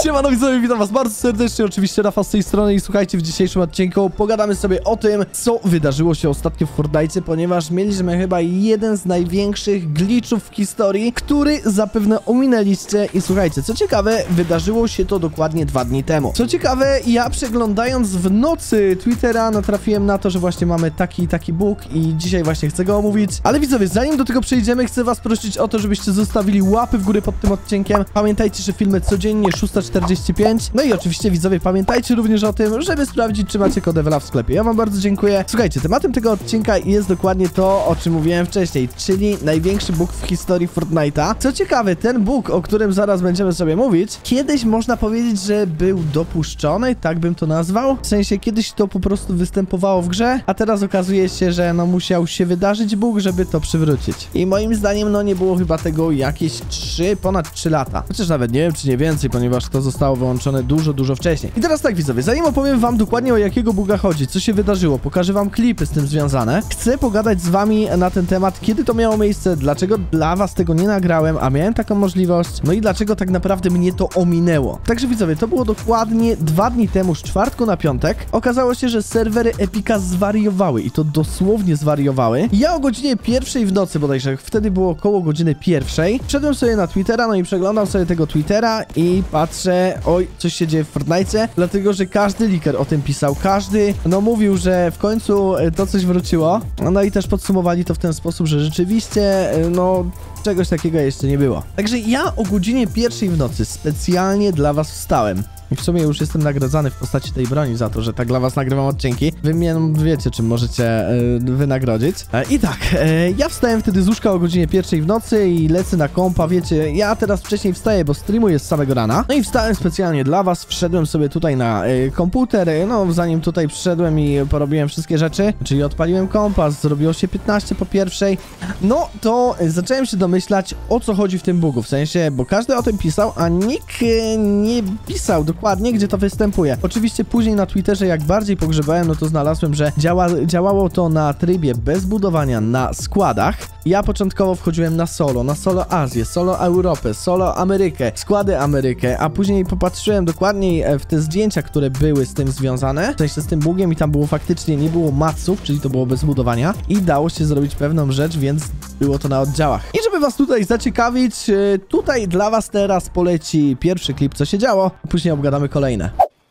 Siemano widzowie, witam was bardzo serdecznie, oczywiście Rafał z tej strony i słuchajcie, w dzisiejszym odcinku pogadamy sobie o tym, co wydarzyło się ostatnio w Fortnite, ponieważ mieliśmy chyba jeden z największych glitchów w historii, który zapewne ominęliście i słuchajcie, co ciekawe, wydarzyło się to dokładnie 2 dni temu. Co ciekawe, ja przeglądając w nocy Twittera natrafiłem na to, że właśnie mamy taki bóg i dzisiaj właśnie chcę go omówić, ale widzowie, zanim do tego przejdziemy, chcę was prosić o to, żebyście zostawili łapy w górę pod tym odcinkiem. Pamiętajcie, że filmy codziennie 6:45. No i oczywiście widzowie, pamiętajcie również o tym, żeby sprawdzić, czy macie kod EVELA w sklepie. Ja wam bardzo dziękuję. Słuchajcie, tematem tego odcinka jest dokładnie to, o czym mówiłem wcześniej, czyli największy bóg w historii Fortnite'a. Co ciekawe, ten bóg, o którym zaraz będziemy sobie mówić, kiedyś można powiedzieć, że był dopuszczony, tak bym to nazwał. W sensie kiedyś to po prostu występowało w grze, a teraz okazuje się, że no musiał się wydarzyć bóg, żeby to przywrócić. I moim zdaniem no nie było chyba tego jakieś ponad 3 lata. Chociaż nawet nie wiem, czy nie więcej, ponieważ to zostało wyłączone dużo wcześniej. I teraz tak widzowie, zanim opowiem wam dokładnie o jakiego buga chodzi, co się wydarzyło, pokażę wam klipy z tym związane, chcę pogadać z wami na ten temat, kiedy to miało miejsce, dlaczego dla was tego nie nagrałem, a miałem taką możliwość, no i dlaczego tak naprawdę mnie to ominęło. Także widzowie, to było dokładnie 2 dni temu, z czwartku na piątek. Okazało się, że serwery Epica zwariowały i to dosłownie zwariowały. Ja o godzinie 1 w nocy bodajże, wtedy było około godziny 1, wszedłem sobie na Twittera, no i przeglądam sobie tego Twittera i patrzę, oj, coś się dzieje w Fortnite, dlatego, że każdy leaker o tym pisał, każdy, no mówił, że w końcu to coś wróciło, no i też podsumowali to w ten sposób, że rzeczywiście, no, czegoś takiego jeszcze nie było. Także ja o godzinie 1 w nocy specjalnie dla was wstałem. I w sumie już jestem nagradzany w postaci tej broni za to, że tak dla was nagrywam odcinki. Wy mnie wiecie, czym możecie wynagrodzić. I tak, ja wstałem wtedy z łóżka o godzinie 1 w nocy i lecę na kompa, wiecie, ja teraz wcześniej wstaję, bo streamuję z samego rana. No i wstałem specjalnie dla was, wszedłem sobie tutaj na komputer, no zanim tutaj przyszedłem i porobiłem wszystkie rzeczy, czyli odpaliłem kompa, zrobiło się 15 po 1, no to zacząłem się domyślać, o co chodzi w tym bugu, w sensie, bo każdy o tym pisał, a nikt nie pisał dokładnie, gdzie to występuje. Oczywiście później na Twitterze, jak bardziej pogrzebałem, no to znalazłem, że działało to na trybie bez budowania na składach. Ja początkowo wchodziłem na solo Azję, solo Europę, solo Amerykę, składy Amerykę, a później popatrzyłem dokładniej w te zdjęcia, które były z tym związane, w sensie z tym bugiem i tam było faktycznie, nie było maców, czyli to było bez budowania i dało się zrobić pewną rzecz, więc było to na oddziałach. I żeby was tutaj zaciekawić, tutaj dla was teraz poleci pierwszy klip, co się działo, a później obgadamy kolejne.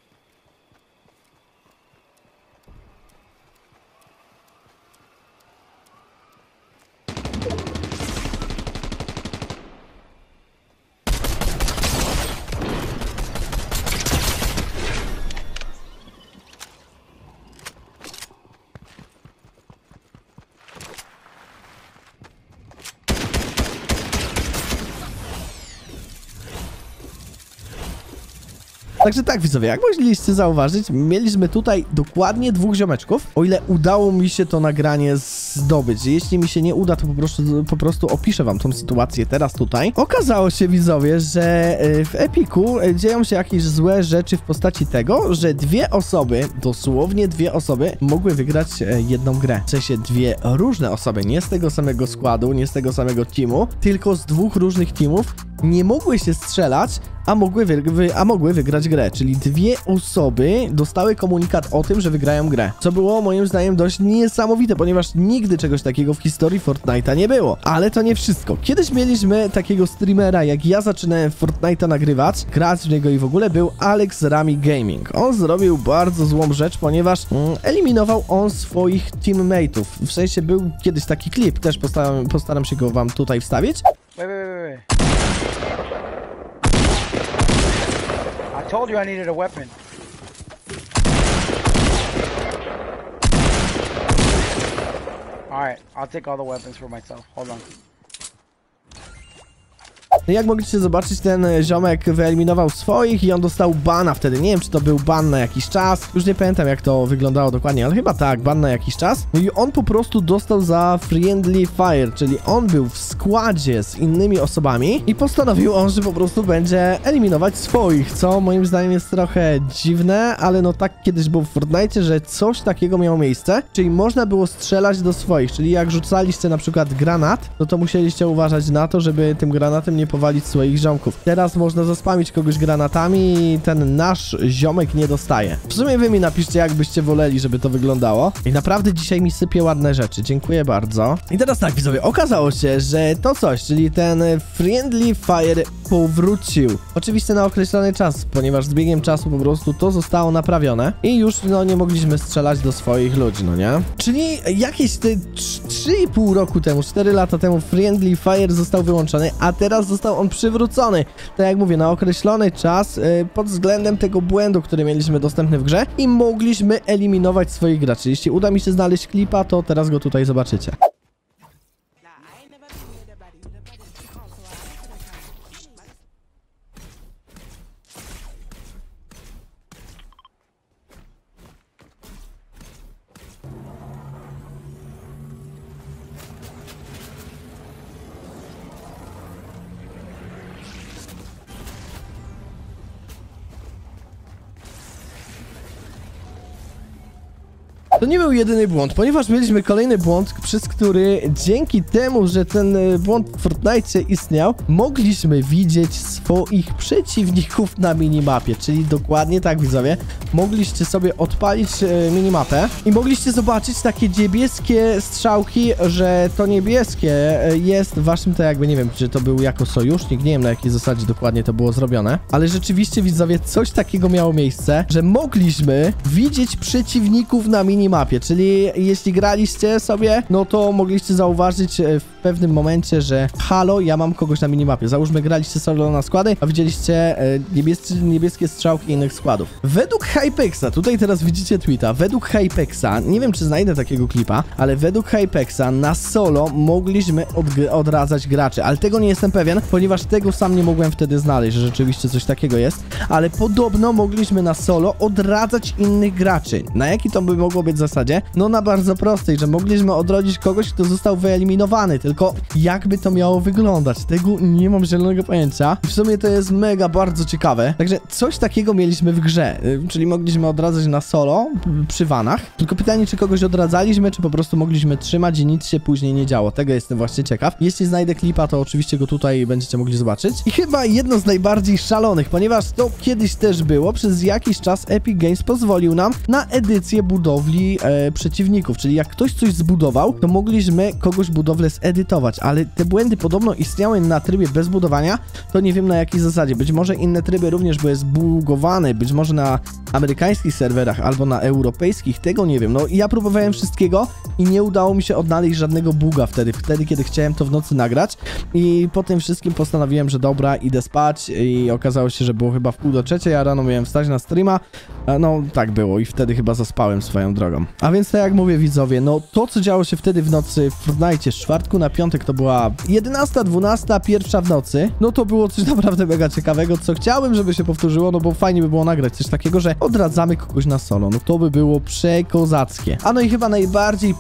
Także tak widzowie, jak mogliście zauważyć, mieliśmy tutaj dokładnie 2 ziomeczków, o ile udało mi się to nagranie zdobyć. Jeśli mi się nie uda, to po prostu opiszę wam tą sytuację teraz tutaj. Okazało się widzowie, że w Epiku dzieją się jakieś złe rzeczy w postaci tego, że 2 osoby, dosłownie 2 osoby mogły wygrać jedną grę. W sensie 2 różne osoby, nie z tego samego składu, nie z tego samego teamu, tylko z 2 różnych teamów nie mogły się strzelać, a mogły wygrać grę, czyli 2 osoby dostały komunikat o tym, że wygrają grę, co było moim zdaniem dość niesamowite, ponieważ nigdy czegoś takiego w historii Fortnite'a nie było. Ale to nie wszystko. Kiedyś mieliśmy takiego streamera, jak ja zaczynałem Fortnite'a nagrywać, grać w niego i w ogóle był Alex Rami Gaming. On zrobił bardzo złą rzecz, ponieważ eliminował on swoich teammateów. W sensie był kiedyś taki klip, też postaram się go wam tutaj wstawić. Wait. I told you I needed a weapon. Alright, I'll take all the weapons for myself. Hold on. Jak mogliście zobaczyć, ten ziomek wyeliminował swoich i on dostał bana wtedy. Nie wiem, czy to był ban na jakiś czas. Już nie pamiętam, jak to wyglądało dokładnie, ale chyba tak, ban na jakiś czas. No i on po prostu dostał za friendly fire, czyli on był w składzie z innymi osobami i postanowił on, że po prostu będzie eliminować swoich, co moim zdaniem jest trochę dziwne, ale no tak kiedyś było w Fortnite, że coś takiego miało miejsce, czyli można było strzelać do swoich, czyli jak rzucaliście na przykład granat, no to musieliście uważać na to, żeby tym granatem nie powalić swoich ziomków. Teraz można zaspamić kogoś granatami i ten nasz ziomek nie dostaje. W sumie wy mi napiszcie, jak byście woleli, żeby to wyglądało. I naprawdę dzisiaj mi sypie ładne rzeczy. Dziękuję bardzo. I teraz tak, widzowie, okazało się, że to coś, czyli ten Friendly Fire powrócił. Oczywiście na określony czas, ponieważ z biegiem czasu po prostu to zostało naprawione i już, no, nie mogliśmy strzelać do swoich ludzi, no nie? Czyli jakieś te 3,5 roku temu, 4 lata temu Friendly Fire został wyłączony, a teraz został on przywrócony. Tak jak mówię, na określony czas pod względem tego błędu, który mieliśmy dostępny w grze i mogliśmy eliminować swoich graczy. Jeśli uda mi się znaleźć klipa, to teraz go tutaj zobaczycie. To nie był jedyny błąd, ponieważ mieliśmy kolejny błąd, przez który dzięki temu, że ten błąd w Fortnite istniał, mogliśmy widzieć swoich przeciwników na minimapie, czyli dokładnie tak, widzowie, mogliście sobie odpalić minimapę i mogliście zobaczyć takie niebieskie strzałki, że to niebieskie jest waszym, to jakby, nie wiem, czy to był jako sojusznik, nie wiem na jakiej zasadzie dokładnie to było zrobione, ale rzeczywiście, widzowie, coś takiego miało miejsce, że mogliśmy widzieć przeciwników na minimapie, czyli jeśli graliście sobie, no to mogliście zauważyć w pewnym momencie, że halo, ja mam kogoś na minimapie. Załóżmy, graliście solo na składy, a widzieliście niebieskie strzałki innych składów. Według Hypexa, tutaj teraz widzicie tweeta, według Hypexa, nie wiem czy znajdę takiego klipa, ale według Hypexa na solo mogliśmy odradzać graczy, ale tego nie jestem pewien, ponieważ tego sam nie mogłem wtedy znaleźć, że rzeczywiście coś takiego jest, ale podobno mogliśmy na solo odradzać innych graczy. Na jaki to by mogło być w zasadzie? No na bardzo prostej, że mogliśmy odrodzić kogoś, kto został wyeliminowany, tylko jakby to miało wyglądać? Tego nie mam zielonego pojęcia. W sumie to jest mega bardzo ciekawe. Także coś takiego mieliśmy w grze, czyli mogliśmy odradzać na solo przy vanach. Tylko pytanie, czy kogoś odradzaliśmy, czy po prostu mogliśmy trzymać i nic się później nie działo. Tego jestem właśnie ciekaw. Jeśli znajdę klipa, to oczywiście go tutaj będziecie mogli zobaczyć. I chyba jedno z najbardziej szalonych, ponieważ to kiedyś też było, przez jakiś czas Epic Games pozwolił nam na edycję budowli przeciwników, czyli jak ktoś coś zbudował, to mogliśmy kogoś budowlę zedytować, ale te błędy podobno istniały na trybie bez budowania, to nie wiem na jakiej zasadzie. Być może inne tryby również były zbugowane, być może na amerykańskich serwerach albo na europejskich, tego nie wiem. No ja próbowałem wszystkiego i nie udało mi się odnaleźć żadnego buga wtedy, kiedy chciałem to w nocy nagrać i po tym wszystkim postanowiłem, że dobra, idę spać i okazało się, że było chyba w 2:30, a rano miałem wstać na streama. No tak było i wtedy chyba zaspałem swoją drogą. A więc tak jak mówię, widzowie, no to co działo się wtedy w nocy w Fortnite z czwartku na piątek to była 11, 12, 1 w nocy, no to było coś naprawdę mega ciekawego, co chciałbym, żeby się powtórzyło, no bo fajnie by było nagrać coś takiego, że odradzamy kogoś na solo, no to by było przekozackie. A no i chyba najbardziej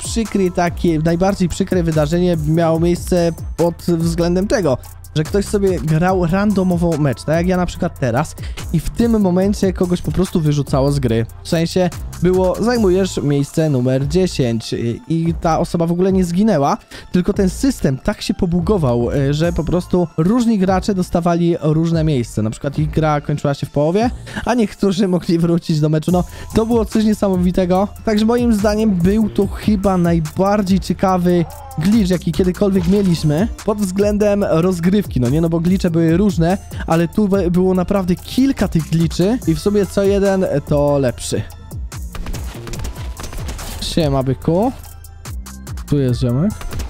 przykre wydarzenie miało miejsce pod względem tego, że ktoś sobie grał randomowo mecz, tak jak ja na przykład teraz i w tym momencie kogoś po prostu wyrzucało z gry. W sensie było, zajmujesz miejsce numer 10 i ta osoba w ogóle nie zginęła, tylko ten system tak się pobugował, że po prostu różni gracze dostawali różne miejsce. Na przykład ich gra kończyła się w połowie, a niektórzy mogli wrócić do meczu. No, to było coś niesamowitego. Także moim zdaniem był to chyba najbardziej ciekawy glitch, jaki kiedykolwiek mieliśmy pod względem rozgrywki, no nie, no bo glitche były różne, ale tu było naprawdę kilka tych glitchy i w sumie co jeden to lepszy. Siema, byku. Tu jest ziomek.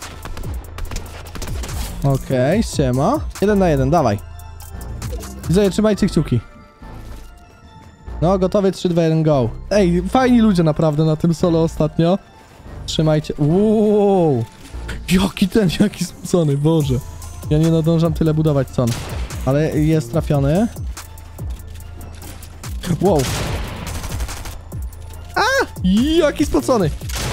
Okej, siema. 1 na 1, dawaj. Widzę, trzymajcie kciuki. No, gotowy, 3, 2, 1, go. Ej, fajni ludzie naprawdę na tym solo ostatnio. Trzymajcie. Wow. Jaki spocony, Boże. Ja nie nadążam tyle budować, co on. Ale jest trafiony. Wow. A! Jaki spocony.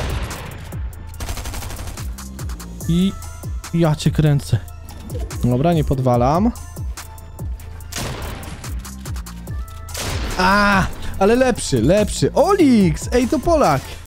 I ja cię kręcę. Dobra, nie podwalam. A! Ale lepszy. Olix! Ej, to Polak!